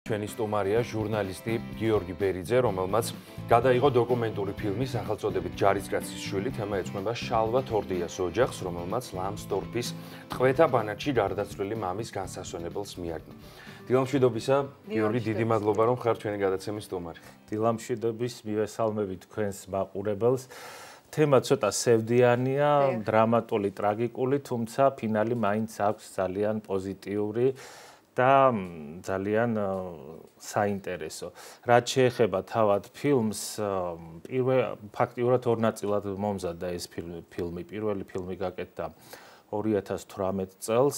ჩვენი სტუმარია ჟურნალისტი გიორგი ბერიძე, რომელმაც გადაიღო დოკუმენტური ფილმი სახელწოდებით ჯარისკაცის შვილი, თემა ეძღვნება შალვა თორდიას ოჯახს, რომელმაც ლამსდორფის ტყვეთა ბანაკში გარდაცვლილი მამის განსასვენებელს მიაგნო. დილამშვიდობისა, გიორგი, დიდი მადლობა, რომ ხარ ჩვენი გადაცემის სტუმარი. დილამშვიდობის მივესალმებით თქვენს მაყურებელს. თემა ცოტა სევდიანია, დრამატული, ტრაგიკული, თუმცა ფინალი მაინც აქვს ძალიან პოზიტიური და ძალიან საინტერესო. რაც შეეხება თავად ფილმს, ფაქტიურად ორ ნაწილად მომზადდა ეს ფილმი. პირველი ფილმი გაკეთდა 2018 წელს,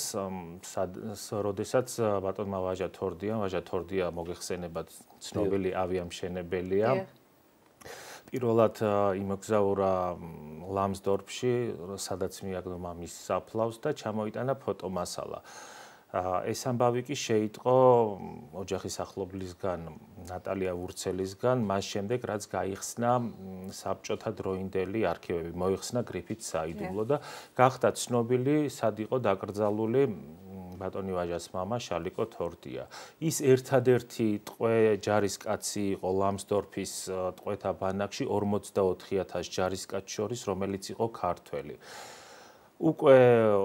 როდესაც ბატონმა ვაჟა თორდია მოგეხსენებათ, ცნობილი ავიამშენებელია. პირველად იმოგზაურა ლამსდორფში, სადაც მიაგნო მამის საფლავს და ჩამოიტანა ფოტომასალა. ეს ამბავი კი შეიტყო ოჯახის ახლობლისგან, ნატალია ვურცელისგან, მას შემდეგ რაც გაიხსნა საბჭოთა დროინდელი არქივები, მოიხსნა გრიფით საიდუმლო და გახდა ცნობილი, სად იყო დაკრძალული ბატონი ვაჟას მამა შალიკო თორდია. ის ერთადერთი ტყვე ჯარისკაცი იყო ლამსდორფის ტყვეთა ბანაკში 44,000 ჯარისკაც შორის, რომელიც იყო ქართველი. უკვე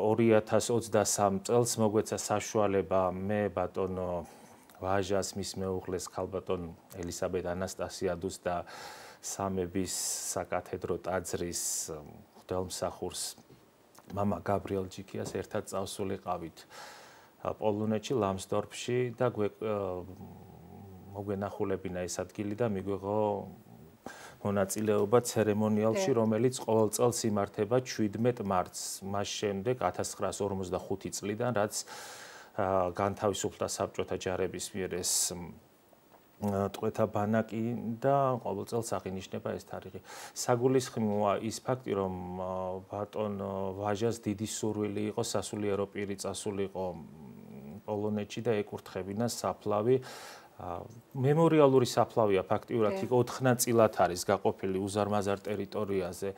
2023 წელს მოგვეცა საშუალება მე ბატონო ვაჟას, მის მეუღლეს ქალბატონ ელისაბედ ანასტასიადუს და სამების საკათედრო ტაძრის მღვდელმსახურს მამა გაბრიელ ჯიქიას ერთად წავსულიყავით პოლონეთში, ლამსდორფში და მოგვენახულებინა ეს ადგილი და მიგვიღო მონაწილეობა ცერემონიალში, რომელიც ყოველ წელს იმართება 17 მარტს, მას შემდეგ 1945 წლიდან, რაც განთავისუფლდა საბჭოთა ჯარების მიერ ეს ტყვეთა ბანაკი და ყოველ წელს აღინიშნება ეს თარიღი. საგულისხმოა ის ფაქტი, რომ ბატონ ვაჟას დიდი სურვილი იყო სასულიერო პირი წასულიყო პოლონეთში და ეკურთხებინა საფლავი. მემორიალური საფლავია ფაქტიურად 4 ნაწილად არის გაყოფილი უზარმაზარ ტერიტორიაზე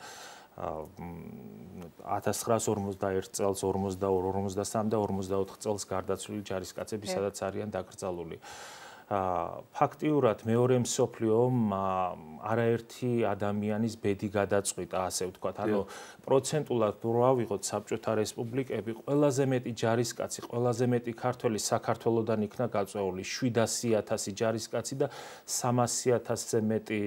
1941 წელს, 42, 43 და 44 წელს გარდაცვლილი ჯარისკაცები, სადაც არიან დაკრძალული. ფაქტიურად მეორე მსოფლიო ომმა არაერთი ადამიანის ბედი გადაწყვიტა, ასე ვთქვათ. ანუ პროცენტულად რო ავიღოთ საბჭოთა რესპუბლიკები, ყველაზე მეტი ჯარისკაცი, ყველაზე მეტი ქართველი საქართველოსდან იქნა გაწეული, 700,000 ჯარისკაცი და 300,000-ზე მეტი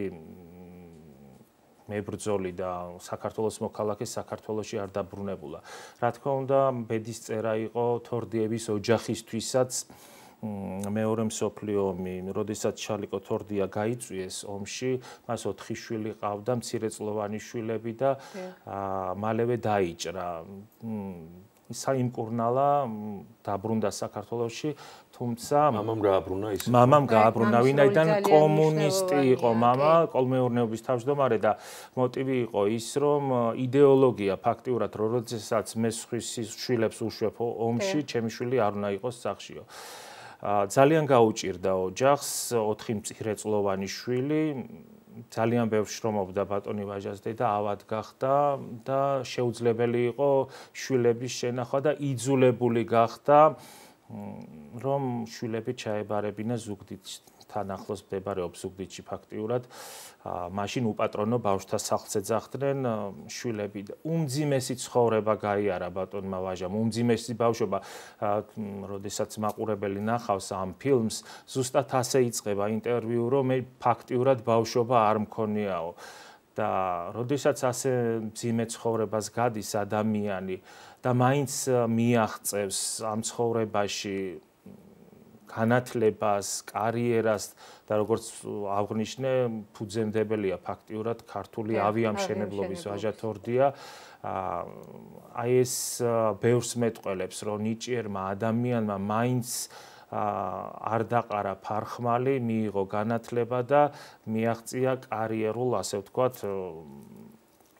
მებრძოლი და საქართველოს მოქალაქე საქართველოში არ დაბრუნებულა. რა თქმა უნდა, ბედის წერა იყო თორდიების ოჯახისთვისაც. მეორე მსოფლიო ომი, როდესაც შალიკო თორდია გაიწვიეს ომში, მას 4 შვილი ყავდა, მცირეწლოვანი შვილები და მალევე დაიჭრა. საიმკურნალა დაბრუნდა საქართველოში, თუმცა მამამ გააბრუნა, ვინაიდან კომუნისტი იყო მამა, კოლმეურნეობის თავმჯდომარე და მოტივი იყო ის, რომ იდეოლოგია ფაქტიურად, როდესაც მე შვილებს უშვებ ომში, ჩემი შვილი არ უნდა იყოს სახლშიო. ძალიან გაუჭირდა ოჯახს, 4 მცირეწლოვანი შვილი, ძალიან ბევრ შრომობდა ბატონი ვაჟას დედა, ავად გახდა და შეუძლებელი იყო შვილების შენახვა და იძულებული გახდა, რომ შვილები ჩაებარებინა ზუგდიდთან ახლოს მდებარეობს ზუგდიდში ფაქტიურად. მაშინ უპატრონო ბავშვთა სახლს ეძახდნენ შვილები და უმძიმესი ცხოვრება გაიარა ბატონმა ვაჟამ, უმძიმესი ბავშვობა, როდესაც მაყურებელი ნახავს ამ ფილმს, ზუსტად ასე იწყება ინტერვიუ, რომ მე ფაქტიურად ბავშვობა არ მქონიაო. და როდესაც ასე მძიმე ცხოვრებას გადის ადამიანი და მაინც მიაღწევს ამ ცხოვრებაში განათლებას, კარიერას და როგორც აღნიშნე, ფუძემდებელია ფაქტიურად ქართული ავიამშენებლობის ვაჟა თორდია. აი ეს ბევრს მეტყველებს, რომ ნიჭიერმა ადამიანმა მაინც არ დაყარა ფარხმალი, მიიღო განათლება და მიაღწია კარიერულ, ასე ვთქვათ,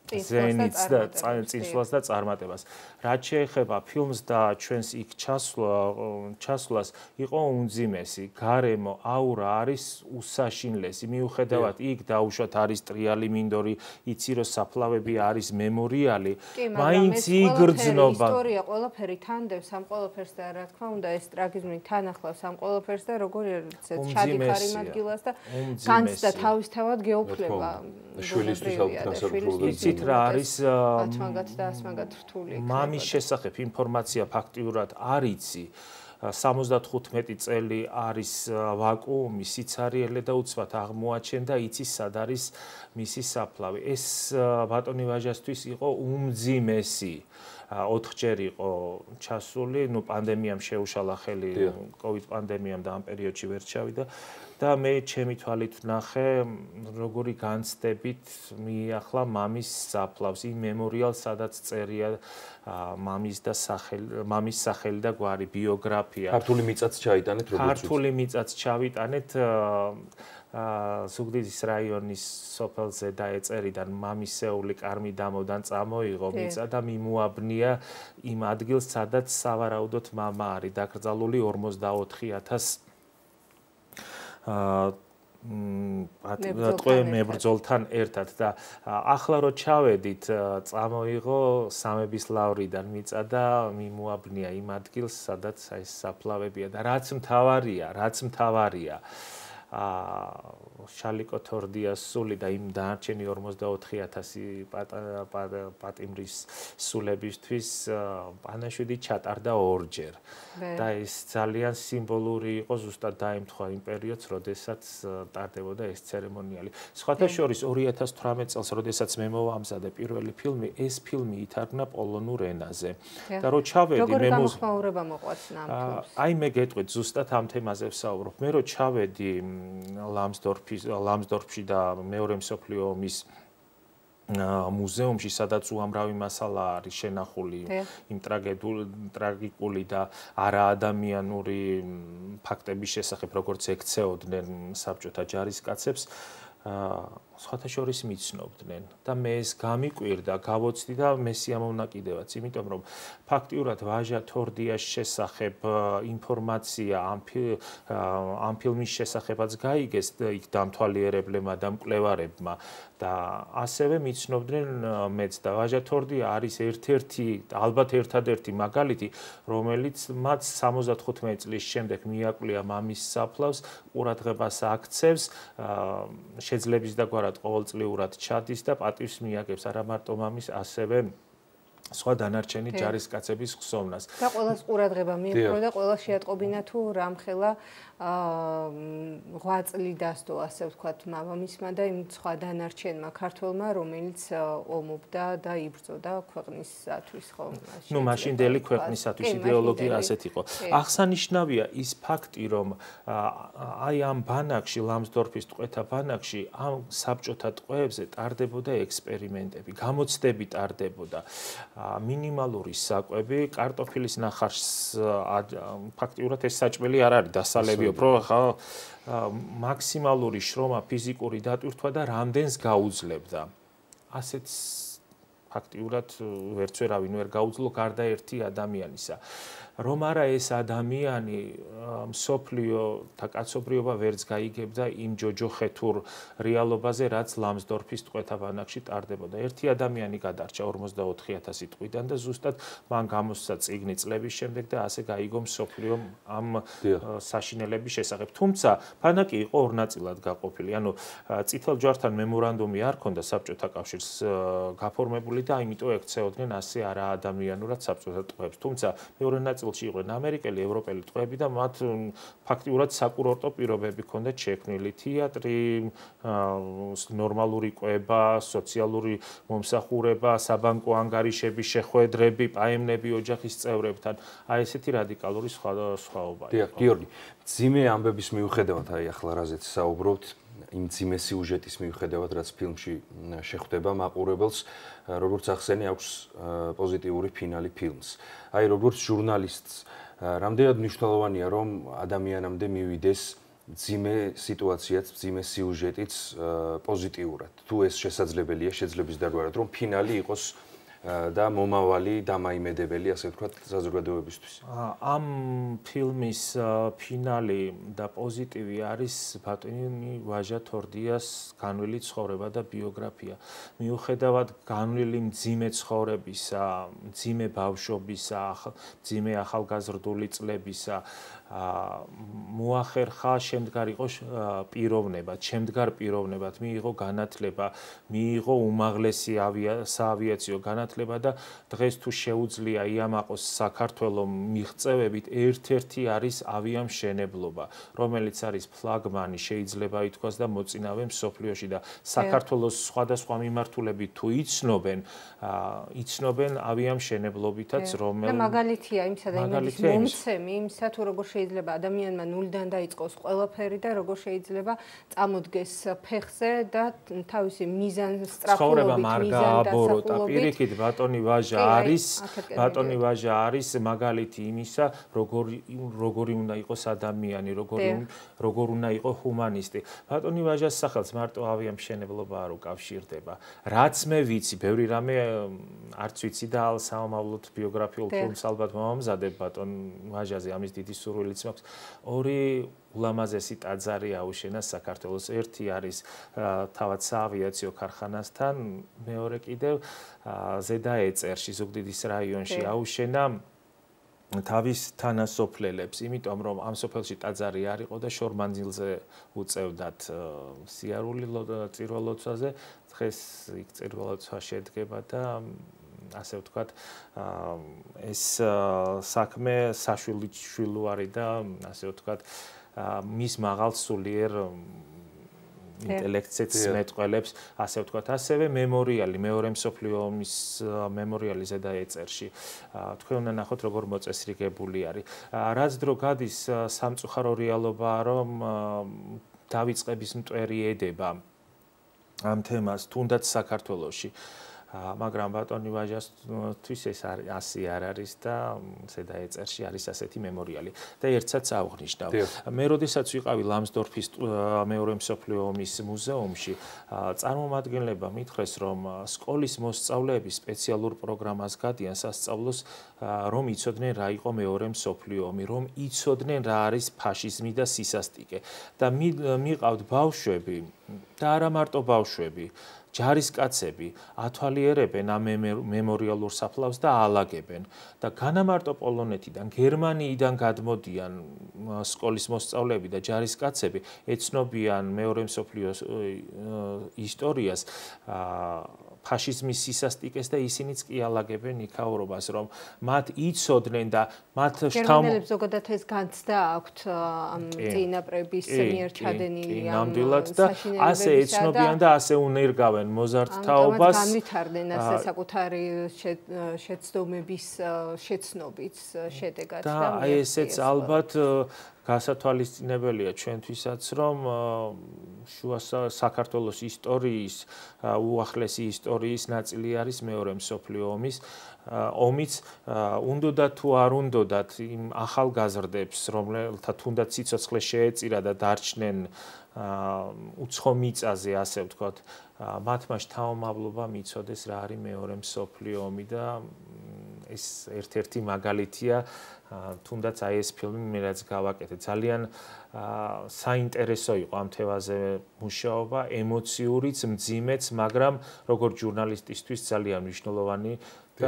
ზენიტს და წინსვლას და წარმატებას. რაც შეეხება ფილმს და ჩვენს იქ ჩასვლას, იყო უმძიმესი. გარემო აურა არის უსაშინლესი. მიუხედავად იქ დაუშვათ არის ტრიალი მინდორი, იცი რომ საფლავები არის მემორიალი, მაინც იგრძნობა. ისტორია ყველაფერი თანდებს ამ ყველაფერს და რა თქმა უნდა ეს ტრაგიზმი თან ახლავს ამ ყველაფერს და როგორ ჩადიხარ იმ ადგილას და განცდა თავისთავად გეუფლება. შვილისთვის აღსანიშნავია. იცით რა არის ათმაგად და ასმაგად რთული. მამის შესახებ ინფორმაცია ფაქტიურად არ იცი. 75 წელი არის ვაკუუმი, სიცარიელე და უცბად აღმოაჩენდა, იცის სად არის მისი საფლავი. ეს ბატონი ვაჟასთვის იყო უმძიმესი. 4ჯერ იყო ჩასული, პანდემიამ შეუშალა ხელი, COVID პანდემიამ და ამ პერიოდში ვერ ჩავიდა და მე ჩემი თვალით ვნახე, როგორი განცდებით მიახლა მამის საფლავს, იმ მემორიალს, სადაც წერია მამის სახელი და გვარი, ბიოგრაფია. ქართული მიწაც ჩაიტანეთ, როგორც ქართული მიწაც ჩავიტანეთ ზუგდიდის რაიონის სოფელზე და ეწერიდან მამისეული კარმი დამოდან წამოიღო მიწა და მიმოაბნია იმ ადგილს, სადაც სავარაუდოდ მამა არის დაკრძალული 44,000 მებრძოლთან ერთად და ახლა რო ჩავედით წამოიღო სამების ლავრიდან მიწა და მიმოაბნია იმ ადგილს, სადაც ეს საფლავებია და რაც მთავარია შალიკო თორდიას სული და იმ დანარჩენი 44,000 პატიმრის სულებისთვის პანაშვიდი ჩატარდა 2ჯერ და ეს ძალიან სიმბოლური იყო ზუსტად დაემთხვა იმ პერიოდს, როდესაც ტარდებოდა ეს ცერემონიალი. სხვათა შორის 2018 წელს, როდესაც მე მოვამზადე პირველი ფილმი, ეს ფილმი ითარგმნა პოლონურ ენაზე. და რო ჩავედი მე გამოხმაურება მოყვათ ამ ფილმს. აი მე გეტყვით ზუსტად ამ თემაზე ვსაუბრობ. მე რო ჩავედი ლამსდორფში და მეორე მსოფლიო ომის მუზეუმში, სადაც უამრავი მასალა არის შენახული იმ ტრაგიკული და არაადამიანური ფაქტების შესახებ, როგორც ექცეოდნენ საბჭოთა ჯარისკაცებს, სხვათა შორის მიცნობდნენ და მე ეს გამიკვირდა, გავოცდი და მე სიამოვნა კიდევაც, იმიტომ რომ ფაქტიურად ვაჟა თორდიას შესახებ ინფორმაცია ამ ფილმის შესახებაც გაიგეს იქ დამთვალიერებლებმა და მკვლევარებმა და ასევე მიცნობდნენ მეც და ვაჟა თორდია არის ერთ-ერთი, ალბათ ერთადერთი მაგალითი, რომელიც მათ 75 წლის შემდეგ მიაკვლია მამის საფლავს, ყურადღებას აქცევს, შეძლებს და გვარად ყოველწლიურად ჩადის და პატივს მიაგებს არა მარტო მამის, ასევე სხვა დანარჩენი ჯარისკაცების ხსოვნას. და ყველას ყურადღება მიეპყრო და ყველა შეატყობინა თუ რამხელა ღვაწლი დასდო, ასე ვთქვათ, მამამისმა და იმ სხვა დანარჩენმა ქართველმა, რომელიც ომობდა და იბრძოდა ქვეყნისათვის, ხო? ნუ მაშინდელი ქვეყნისათვის იდეოლოგია ასეთ იყო. აღსანიშნავია ის ფაქტი, რომ აი ამ ბანაკში, ლამსდორფის ტყვეთა ბანაკში, ამ საბჭოთა ტყვეებზე ტარდებოდა ექსპერიმენტები, გამოცდები ტარდებოდა. მინიმალური საკვები, კარტოფილის ნახარს ფაქტიურად ეს საჭმელი არ არის დასალებიო, ხო, მაქსიმალური შრომა, ფიზიკური დატვირთვა და რამდენს გაუძლებდა. ასეც ფაქტიურად ვერც ვერავინ ვერ გაუძლო გარდა ერთი ადამიანისა. რომ არა ეს ადამიანი მსოფლიო და კაცობრიობა ვერც გაიგებდა იმ ჯოჯოხეთურ რეალობაზე, რაც ლამსდორფის ტყვეთა ბანაკში ტარდებოდა. ერთი ადამიანი გადარჩა 44,000 ტყვიდან და ზუსტად მან გამოსცა წიგნი წლების შემდეგ და ასე გაიგო მსოფლიო ამ საშინელების შესახებ. თუმცა ბანაკი იყო ორ ნაწილად გაყოფილი. ანუ წითელ ჯვართან მემორანდუმი არ ჰქონდა საბჭოთა კავშირს გაფორმებული და იმიტომ ექცეოდნენ ასე არაადამიანურად საბჭოთა ტყვეებს. თუმცა მეორე ნაწილში იყვნენ ამერიკელი, ევროპელი ტყვეები და მათ ფაქტიურად საკურორტო პირობები ჰქონდათ შექმნილი. თეატრი, ნორმალური კვება, სოციალური მომსახურება, საბანკო ანგარიშები, შეხვედრები, პაემნები ოჯახის წევრებთან. აი ესეთი რადიკალური სხვაობა. დიახ, გიორგი, ძიმე ამბების მიუხედავად, აი ახლა რაზეც საუბრობთ, იმ ძიმე სიუჟეტის მიუხედავად, რაც ფილმში შეხვდება მაყურებელს, როგორც ახსენე, აქვს პოზიტიური ფინალი ფილმს. აი როგორც ჟურნალისტს, რამდენად მნიშვნელოვანია, რომ ადამიანამდე მივიდეს ძიმე სიტუაციაც, ძიმე სიუჟეტიც პოზიტიურად. თუ ეს შესაძლებელია, შეძლების დაგვარად, რომ ფინალი იყოს და მომავალი დამაიმედებელი, ასე ვთქვათ, საზოგადოებისთვის. ამ ფილმის ფინალი და პოზიტივი არის ბატონი ვაჟა თორდიას განვლილი ცხოვრება და ბიოგრაფია. მიუხედავად განვლილი მძიმე ცხოვრებისა, მძიმე ბავშვობისა, მძიმე ახალგაზრდული წლებისა, მოახერხა შემდგარიყო პიროვნებად, შემდგარ პიროვნებად, მიიღო განათლება, მიიღო უმაღლესი საავიაციო განათლება და დღეს თუ შეუძლია იამაყოს საქართველოს მიღწევებით ერთ-ერთი არის ავიამშენებლობა, რომელიც არის ფლაგმანი, შეიძლება ითქვას და მოწინავე მსოფლიოში და საქართველოს სხვადასხვა მიმართულებით თუ იცნობენ ავიამშენებლობითაც, და მაგალითია იმისა და იმედის მომცემი, იმისა თუ როგორ შეიძლება ადამიანმა ნულიდან დაიწყოს ყველაფერი და როგორ შეიძლება წამოდგეს ფეხზე და თავისი მიზან სწრაფულობით, მიზან დასაყრდნობით. პირიქით ბატონი ვაჟა არის მაგალითი იმისა, როგორი უნდა იყოს ადამიანი, როგორ უნდა იყოს ჰუმანისტი. ბატონი ვაჟას სახელს მარტო ავიამშენებლობა არ უკავშირდება. რაც მე ვიცი, ბევრი რამე არც ვიცი და საომავლოდ ბიოგრაფიულ ფილმს ალბათ მომამზადებ ბატონ ვაჟაზე, ამის დიდი სურვილიც მაქვს. ორი ულამაზესი ტაძარი აუშენა საქართველოს. ერთი არის თავად საავიაციო ქარხანასთან, მეორე კიდევ ზედა ეწერში, ზუგდიდის რაიონში აუშენა თავის თანასოფლელებს, იმიტომ რომ ამ სოფელში ტაძარი არ იყო და შორმანძილზე უწევდათ სიარული წირველოცვაზე, დღეს იქ წირველოცვა შედგება და ასე ვთქვათ, ეს საქმე საშვილუარი და ასე ვთქვათ, მის მაღალ სულიერ ინტელექტს მეტყველებს, ასე ვთქვათ, ასევე მემორიალი, მეორე მსოფლიო ომის მემორიალი ზედა ეწერში. თქვენ უნდა ნახოთ, როგორ მოწესრიგებული არის. რაც დრო გადის, სამწუხარო რეალობაა, რომ დავიწყების მტვერი ედება ამ თემას, თუნდაც საქართველოში. მაგრამ ბატონი ვაჟასთვის ეს ასე არ არის და ზედა ეწერში არის ასეთი მემორიალი და ერთსაც აღვნიშნავ. მე როდესაც ვიყავი ლამსდორფის მეორე მსოფლიო ომის მუზეუმში, წარმომადგენლებმა მითხრეს, რომ სკოლის მოსწავლეები სპეციალურ პროგრამას გადიან სასწავლოს, რომ იცოდნენ რა იყო მეორე მსოფლიო ომი, რომ იცოდნენ რა არის ფაშიზმი და სისასტიკე და მიყავთ ბავშვები და არა მარტო ბავშვები, ჯარისკაცები ათვალიერებენ ამ მემორიალურ საფლავს და აალაგებენ და განამარტო პოლონეთიდან, გერმანიიდან გადმოდიან სკოლის მოსწავლეები და ჯარისკაცები, ეცნობიან მეორე მსოფლიო ისტორიას, ფაშიზმის სისასტიკეს და ისინიც კი ალაგებენ იქაურობას, რომ მათ იცოდნენ და მათ გერმანელებს ზოგადად ეს განცდა აქვთ ამ წინაპრების მიერ ჩადენილი ამ ასე ეცნობიან და ასე უნერგავენ მოზარდ თაობას. განვითარდნენ ასე საკუთარი შეცდომების შეცნობით შედეგად და აი ესეც ალბათ გასათვალისწინებელია ჩვენთვისაც, რომ შუა საქართველოს ისტორიის, უახლესი ისტორიის ნაწილი არის მეორე მსოფლიო ომიც, უნდოდა თუ არ უნდოდათ იმ ახალგაზრდებს, რომელთა თუნდაც სიცოცხლე შეეწირა და დარჩნენ უცხო მიწაზე, ასე ვთქვათ, მათმა შთამომავლობა მიცოდეს რა არის მეორე მსოფლიო ომი და ეს ერთ-ერთი მაგალითია, თუნდაც აი ეს ფილმი მე რაც გავაკეთე, ძალიან საინტერესო იყო ამ თემაზე მუშაობა, ემოციურიც, მძიმეც, მაგრამ როგორც ჟურნალისტისთვის ძალიან მნიშვნელოვანი და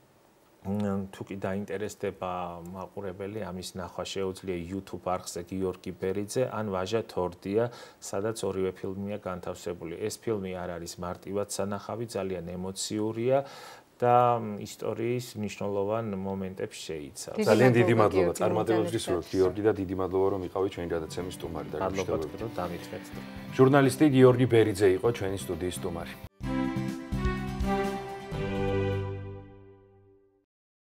თუ კი დაინტერესდება მაყურებელი, ამის ნახვა შეუძლია YouTube არხზე გიორგი ბერიძე ან ვაჟა თორდია, სადაც ორივე ფილმია განთავსებული. ეს ფილმი არ არის მარტივად სანახავი, ძალიან ემოციურია და ისტორიის მნიშვნელოვან მომენტებს შეიცავს. ძალიან დიდი მადლობა წარმატებებისთვის, გიორგი და დიდი მადლობა რომ იყავით ჩვენი გადაცემის სტუმარი და მადლობა რომ დამითხრეთ. ჟურნალისტი გიორგი ბერიძე იყო ჩვენი სტუდიის სტუმარი.